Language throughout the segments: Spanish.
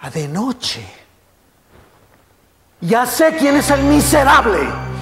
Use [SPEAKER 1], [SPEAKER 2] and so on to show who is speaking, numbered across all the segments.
[SPEAKER 1] de noche. Ya sé quién es el miserable.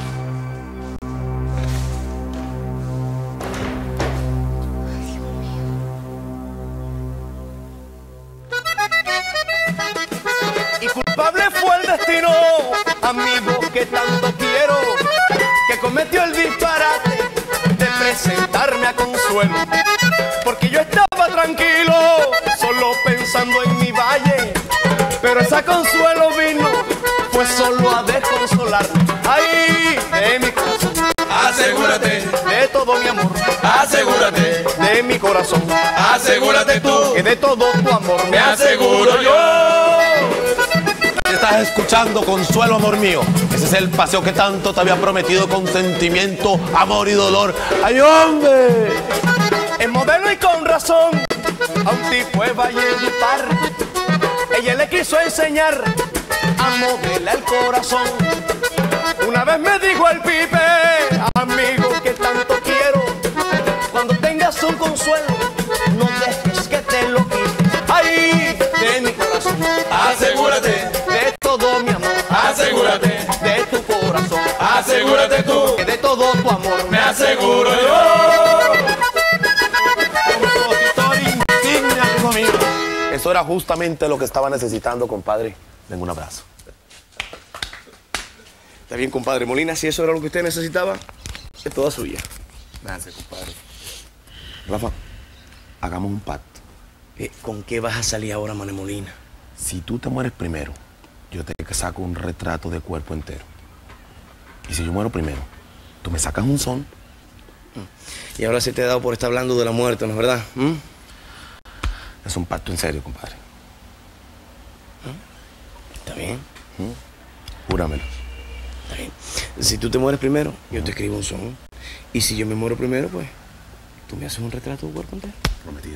[SPEAKER 2] Y culpable fue el destino, amigo que tanto quiero, que cometió el disparate de presentarme a Consuelo. Porque yo estaba tranquilo, solo pensando en mi valle, pero esa Consuelo vino, pues solo a desconsolar. Ay, de mi corazón,
[SPEAKER 3] Asegúrate,
[SPEAKER 2] de todo mi amor,
[SPEAKER 3] asegúrate,
[SPEAKER 2] de mi corazón,
[SPEAKER 3] asegúrate tú,
[SPEAKER 2] que de todo tu amor
[SPEAKER 3] me aseguro yo.
[SPEAKER 4] Estás escuchando Consuelo, amor mío. Ese es el paseo que tanto te había prometido con sentimiento, amor y dolor. ¡Ay, hombre!
[SPEAKER 2] Es modelo y con razón, a un tipo es Valledupar. Ella le quiso enseñar a modelar el corazón. Una vez me dijo el Pipe, amigo que tanto quiero, cuando tengas un Consuelo, no dejes que te lo quite. Ay, de mi corazón,
[SPEAKER 3] Asegúrate,
[SPEAKER 2] de todo mi amor,
[SPEAKER 3] asegúrate,
[SPEAKER 2] de tu corazón,
[SPEAKER 3] asegúrate tú,
[SPEAKER 2] que de todo tu amor
[SPEAKER 3] me aseguro yo.
[SPEAKER 4] Compositor insigne, amigo mío. Eso era justamente lo que estaba necesitando, compadre. Denme un abrazo.
[SPEAKER 2] Está bien, compadre Molina, si eso era lo que usted necesitaba, es toda suya.
[SPEAKER 4] Gracias, compadre. Rafa, hagamos un pacto.
[SPEAKER 2] ¿Con qué vas a salir ahora, Mané Molina?
[SPEAKER 4] Si tú te mueres primero, yo te saco un retrato de cuerpo entero. Y si yo muero primero, tú me sacas un son.
[SPEAKER 2] Y ahora sí te he dado por estar hablando de la muerte, ¿no es verdad?
[SPEAKER 4] Es un pacto en serio, compadre.
[SPEAKER 2] Está bien,
[SPEAKER 4] Júramelo.
[SPEAKER 2] está bien. Si tú te mueres primero, yo te escribo un son. Y si yo me muero primero, pues, tú me haces un retrato de cuerpo entero.
[SPEAKER 4] Prometido.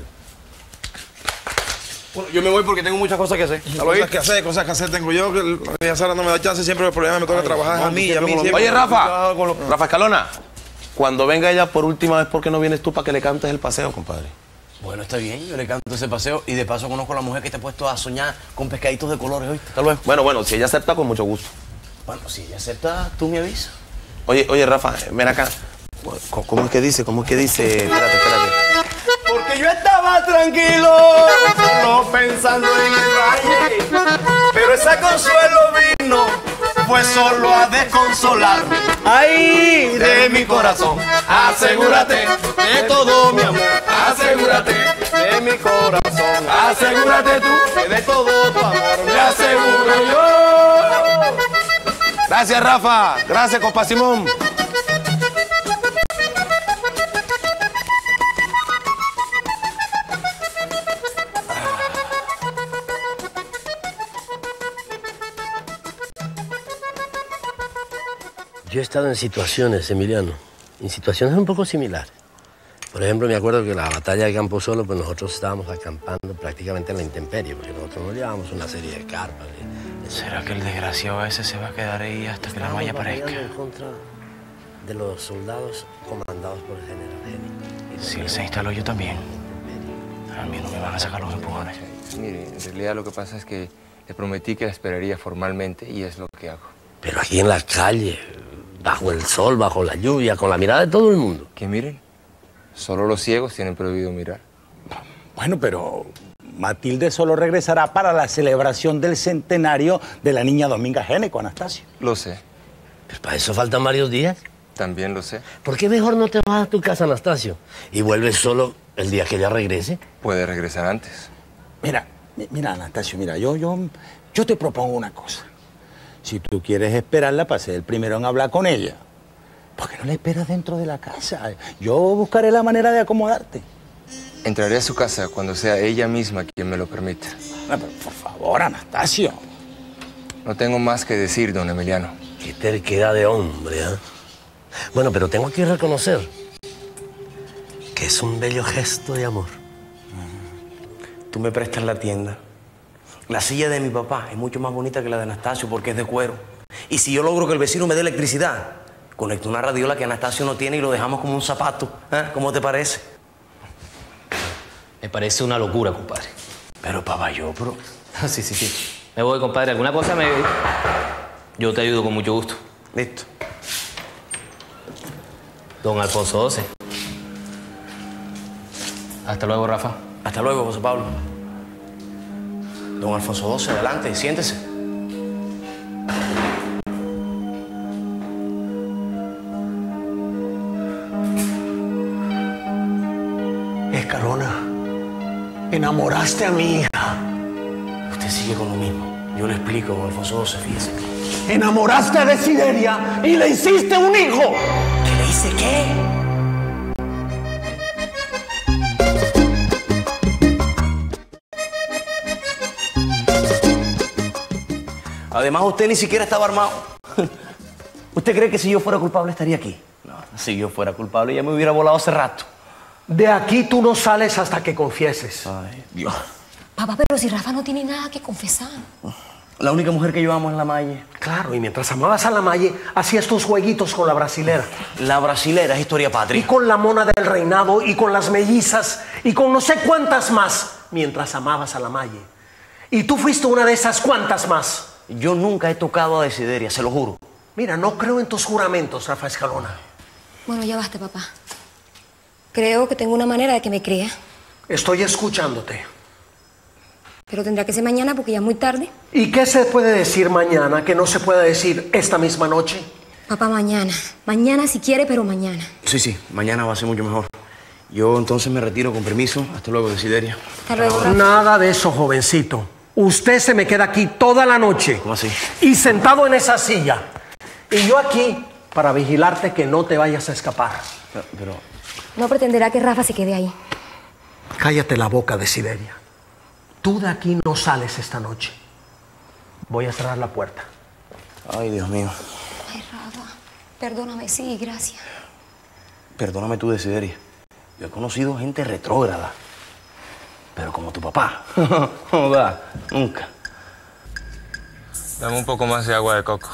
[SPEAKER 2] Bueno, yo me voy porque tengo muchas cosas que hacer.
[SPEAKER 5] Cosas que hacer tengo yo, que Sara no me da chance, siempre el problema me toca trabajar a mí siempre.
[SPEAKER 4] Oye, Rafa, Rafa Escalona, cuando venga ella por última vez, ¿por qué no vienes tú para que le cantes el paseo, compadre?
[SPEAKER 2] Bueno, está bien, yo le canto ese paseo y de paso conozco a la mujer que te ha puesto a soñar con pescaditos de colores hoy. Hasta luego.
[SPEAKER 4] Bueno, si ella acepta, con mucho gusto.
[SPEAKER 2] Bueno, si ella acepta, tú me avisas.
[SPEAKER 4] Oye, Rafa, ven acá. ¿Cómo es que dice? Espérate.
[SPEAKER 2] Porque yo estaba tranquilo, solo pensando en el valle, pero esa Consuelo vino, fue solo a desconsolarme. Ay, de mi corazón,
[SPEAKER 3] Asegúrate,
[SPEAKER 2] de todo mi amor,
[SPEAKER 3] asegúrate,
[SPEAKER 2] de mi corazón,
[SPEAKER 3] asegúrate tú,
[SPEAKER 2] que de todo tu amor
[SPEAKER 3] me aseguro yo.
[SPEAKER 4] Gracias, Rafa. Gracias, compa Simón.
[SPEAKER 6] Yo he estado en situaciones, Emiliano, en situaciones un poco similares. Por ejemplo, me acuerdo que la batalla de Camposolo, pues nosotros estábamos acampando prácticamente en la intemperie, porque nosotros no llevábamos una serie de carpas.
[SPEAKER 7] ¿Será que el desgraciado ese se va a quedar ahí hasta que la malla aparezca?
[SPEAKER 6] En contra de los soldados comandados por el general Henry.
[SPEAKER 7] Si él se instaló, yo también. A mí no me van a sacar los empujones.
[SPEAKER 8] Mire, en realidad lo que pasa es que le prometí que la esperaría formalmente y es lo que hago.
[SPEAKER 6] Pero aquí en la calle, bajo el sol, bajo la lluvia, con la mirada de todo el mundo.
[SPEAKER 8] ¿Qué miren? Solo los ciegos tienen prohibido mirar.
[SPEAKER 1] Bueno, pero Matilde solo regresará para la celebración del centenario de la niña Dominga Géneco, Anastasio.
[SPEAKER 8] Lo sé,
[SPEAKER 6] Pues para eso faltan varios días.
[SPEAKER 8] también lo sé.
[SPEAKER 6] ¿Por qué mejor no te vas a tu casa, Anastasio? Y vuelves solo el día que ella regrese.
[SPEAKER 8] Puede regresar antes.
[SPEAKER 1] Mira, Anastasio, mira, yo te propongo una cosa. Si tú quieres esperarla para ser el primero en hablar con ella, ¿por qué no la esperas dentro de la casa? Yo buscaré la manera de acomodarte.
[SPEAKER 8] Entraré a su casa cuando sea ella misma quien me lo permita.
[SPEAKER 1] No, pero por favor, Anastasio.
[SPEAKER 8] No tengo más que decir, don Emiliano.
[SPEAKER 6] Qué terquedad de hombre, ¿eh? Bueno, pero tengo que reconocer que es un bello gesto de amor.
[SPEAKER 2] Tú me prestas la tienda. La silla de mi papá es mucho más bonita que la de Anastasio porque es de cuero. Y si yo logro que el vecino me dé electricidad, conecto una radiola que Anastasio no tiene y lo dejamos como un zapato. ¿Cómo te parece?
[SPEAKER 7] Me parece una locura, compadre.
[SPEAKER 2] Pero papá, yo, bro. Sí.
[SPEAKER 7] Me voy, compadre. ¿Alguna cosa yo te ayudo con mucho gusto.
[SPEAKER 4] Listo.
[SPEAKER 7] Don Alfonso XII. Hasta luego, Rafa.
[SPEAKER 4] Hasta luego, José Pablo. Don Alfonso XII, adelante, siéntese.
[SPEAKER 9] Escalona, enamoraste a mi hija.
[SPEAKER 4] Usted sigue con lo mismo. Yo le explico, don Alfonso XII, fíjese.
[SPEAKER 9] Enamoraste a Desideria y le hiciste un hijo.
[SPEAKER 4] ¿Qué le hice qué? Además, usted ni siquiera estaba armado. ¿Usted cree que si yo fuera culpable estaría aquí? No, si yo fuera culpable ya me hubiera volado hace rato.
[SPEAKER 9] De aquí tú no sales hasta que confieses.
[SPEAKER 4] Ay, Dios.
[SPEAKER 10] Papá, pero si Rafa no tiene nada que confesar.
[SPEAKER 4] La única mujer que yo amo es la Maye.
[SPEAKER 9] Claro, y mientras amabas a la Maye, hacías tus jueguitos con la brasilera.
[SPEAKER 4] La brasilera es historia patria.
[SPEAKER 9] Y con la mona del reinado, y con las mellizas, y con no sé cuántas más, mientras amabas a la Maye. Y tú fuiste una de esas cuantas más.
[SPEAKER 4] Yo nunca he tocado a Desideria, se lo juro.
[SPEAKER 9] Mira, no creo en tus juramentos, Rafa Escalona.
[SPEAKER 10] Bueno, ya basta, papá. Creo que tengo una manera de que me crea.
[SPEAKER 9] Estoy escuchándote.
[SPEAKER 10] Pero tendrá que ser mañana porque ya es muy tarde.
[SPEAKER 9] ¿Y qué se puede decir mañana que no se pueda decir esta misma noche?
[SPEAKER 10] Papá, mañana. Mañana si quiere, pero mañana.
[SPEAKER 4] Sí, mañana va a ser mucho mejor. Yo entonces me retiro con permiso. Hasta luego, Desideria.
[SPEAKER 10] Hasta luego, Rafa.
[SPEAKER 9] Nada de eso, jovencito. Usted se me queda aquí toda la noche.
[SPEAKER 4] ¿Cómo así?
[SPEAKER 9] Y sentado en esa silla. Y yo aquí para vigilarte que no te vayas a escapar.
[SPEAKER 4] Pero...
[SPEAKER 10] No pretenderá que Rafa se quede ahí.
[SPEAKER 9] Cállate la boca, Desideria. Tú de aquí no sales esta noche. Voy a cerrar la puerta.
[SPEAKER 4] Ay, Dios mío.
[SPEAKER 10] Ay, Rafa, perdóname, sí, gracias.
[SPEAKER 4] Perdóname tú, Desideria. Yo he conocido gente retrógrada. Pero como tu papá. No da, nunca.
[SPEAKER 8] Dame un poco más de agua de coco.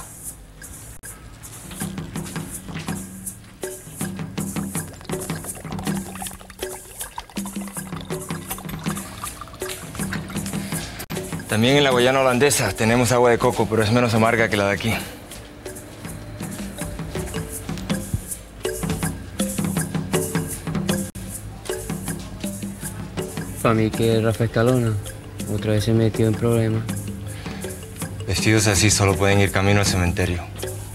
[SPEAKER 8] También en la Guayana holandesa tenemos agua de coco, pero es menos amarga que la de aquí.
[SPEAKER 11] Para mí que Rafa Escalona otra vez se metió en problemas.
[SPEAKER 8] Vestidos así solo pueden ir camino al cementerio.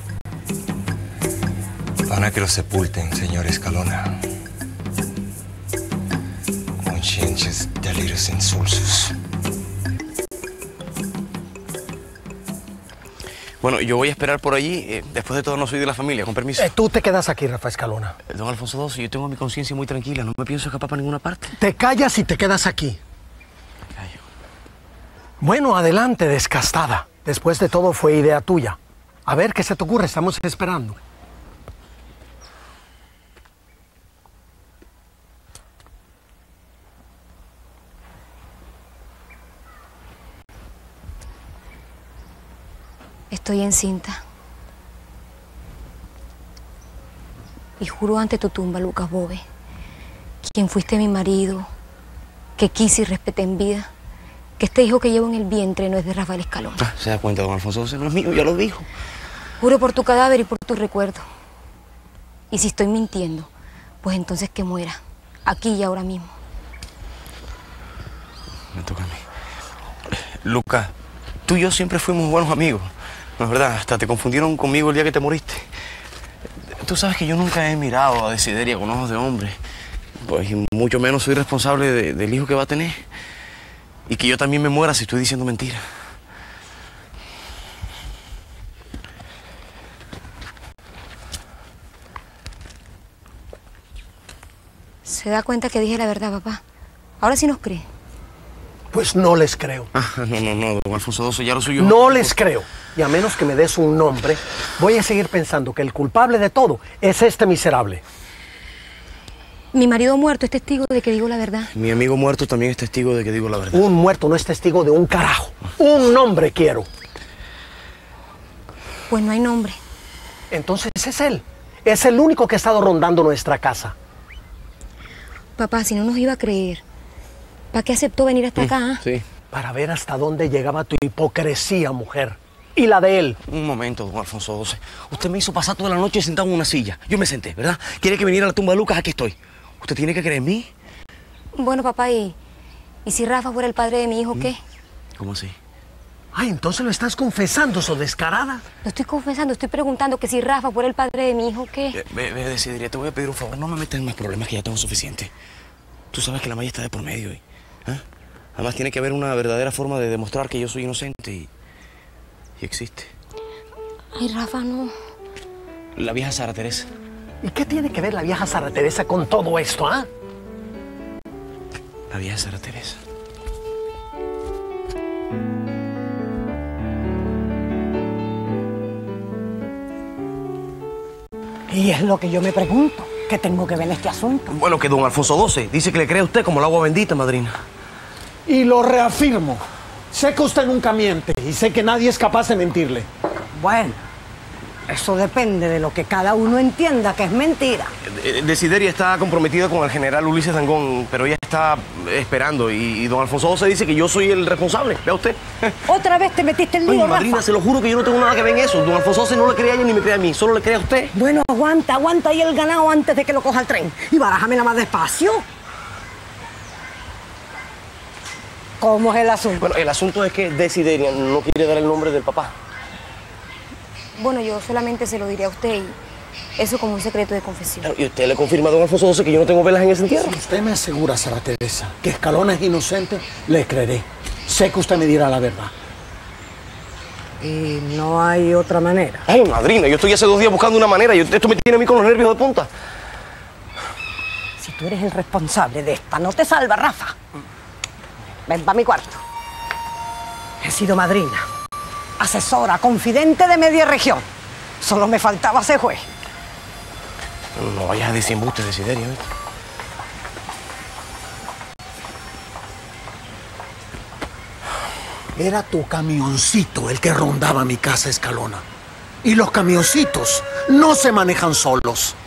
[SPEAKER 8] Van a que los sepulten, señor Escalona. Conscientes delirios insulsos.
[SPEAKER 4] Bueno, yo voy a esperar por allí. Después de todo, no soy de la familia, con permiso.
[SPEAKER 9] Tú te quedas aquí, Rafa Escalona.
[SPEAKER 4] Don Alfonso XII, yo tengo mi conciencia muy tranquila. No me pienso escapar para ninguna parte.
[SPEAKER 9] Te callas y te quedas aquí.
[SPEAKER 4] Me callo.
[SPEAKER 9] Bueno, adelante, descastada. Después de todo, fue idea tuya. A ver, ¿qué se te ocurre? Estamos esperando.
[SPEAKER 10] Estoy encinta. Y juro ante tu tumba, Lucas Bove, quien fuiste mi marido, que quise y respeté en vida, que este hijo que llevo en el vientre no es de Rafael Escalona.
[SPEAKER 4] ¿Se da cuenta, don Alfonso XII? No es mío, ya lo dijo.
[SPEAKER 10] Juro por tu cadáver y por tu recuerdo. Y si estoy mintiendo, pues entonces que muera, aquí y ahora mismo.
[SPEAKER 4] Me toca a mí. Lucas, tú y yo siempre fuimos buenos amigos. No es verdad, hasta te confundieron conmigo el día que te moriste. Tú sabes que yo nunca he mirado a Desideria con ojos de hombre. Pues y mucho menos soy responsable del hijo que va a tener. Y que yo también me muera si estoy diciendo mentiras.
[SPEAKER 10] ¿Se da cuenta que dije la verdad, papá? Ahora sí nos cree.
[SPEAKER 9] Pues no les creo.
[SPEAKER 4] No, don Alfonso XII, ya lo soy yo.
[SPEAKER 9] No les creo. Y a menos que me des un nombre, voy a seguir pensando que el culpable de todo es este miserable.
[SPEAKER 10] Mi marido muerto es testigo de que digo la verdad.
[SPEAKER 4] Mi amigo muerto también es testigo de que digo la verdad.
[SPEAKER 9] Un muerto no es testigo de un carajo. Un nombre quiero.
[SPEAKER 10] Pues no hay nombre.
[SPEAKER 9] Entonces es él. Es el único que ha estado rondando nuestra casa.
[SPEAKER 10] Papá, si no nos iba a creer, ¿para qué aceptó venir hasta acá?
[SPEAKER 4] Sí,
[SPEAKER 9] para ver hasta dónde llegaba tu hipocresía, mujer. Y la de él.
[SPEAKER 4] Un momento, don Alfonso XII. Usted me hizo pasar toda la noche sentado en una silla. Yo me senté, ¿verdad? ¿Quiere que viniera a la tumba de Lucas? Aquí estoy. ¿Usted tiene que creer en mí?
[SPEAKER 10] Bueno, papá, ¿y si Rafa fuera el padre de mi hijo, qué?
[SPEAKER 4] ¿Cómo así?
[SPEAKER 9] Ay, entonces lo estás confesando, so descarada.
[SPEAKER 10] No estoy confesando, estoy preguntando que si Rafa fuera el padre de mi hijo, ¿qué?
[SPEAKER 4] Ve, Desideria, te voy a pedir un favor. No me metas en más problemas, que ya tengo suficiente. Tú sabes que la Maya está de por medio. Además, tiene que haber una verdadera forma de demostrar que yo soy inocente y existe.
[SPEAKER 10] Ay, Rafa, no.
[SPEAKER 4] La vieja Sara Teresa.
[SPEAKER 9] ¿Y qué tiene que ver la vieja Sara Teresa con todo esto, ah?
[SPEAKER 4] La vieja Sara Teresa.
[SPEAKER 12] Y es lo que yo me pregunto. ¿Qué tengo que ver en este asunto?
[SPEAKER 4] Bueno, que don Alfonso XII dice que le cree a usted como el agua bendita, madrina.
[SPEAKER 9] Y lo reafirmo. Sé que usted nunca miente y sé que nadie es capaz de mentirle.
[SPEAKER 12] Bueno, eso depende de lo que cada uno entienda que es mentira.
[SPEAKER 4] Desideria está comprometida con el general Ulises Dangond, pero ella está esperando y don Alfonso XII dice que yo soy el responsable. Vea usted.
[SPEAKER 12] ¿Otra vez te metiste en lío,
[SPEAKER 4] Ay, madrina,
[SPEAKER 12] Rafa?
[SPEAKER 4] se lo juro que yo no tengo nada que ver en eso. Don Alfonso XII no le cree a ella ni me cree a mí, solo le cree a usted.
[SPEAKER 12] Bueno, aguanta ahí el ganado antes de que lo coja el tren. Y barájamela más despacio. ¿Cómo es el asunto?
[SPEAKER 4] Bueno, el asunto es que Desideria no quiere dar el nombre del papá.
[SPEAKER 10] Bueno, yo solamente se lo diré a usted y eso como un secreto de confesión.
[SPEAKER 4] ¿Y usted le confirma a don Alfonso XII que yo no tengo velas en ese entierro?
[SPEAKER 1] Si usted me asegura, Sara Teresa, que Escalona es inocente, le creeré. Sé que usted me dirá la verdad.
[SPEAKER 12] Y no hay otra manera.
[SPEAKER 4] Ay, madrina, yo estoy hace 2 días buscando una manera y esto me tiene a mí con los nervios de punta.
[SPEAKER 12] Si tú eres el responsable de esta, no te salva, Rafa. Ven para mi cuarto. He sido madrina, asesora, confidente de media región. Solo me faltaba ser juez.
[SPEAKER 4] No vayas a decir embuste, Desideria, ¿viste?
[SPEAKER 1] Era tu camioncito el que rondaba mi casa, Escalona. Y los camioncitos no se manejan solos.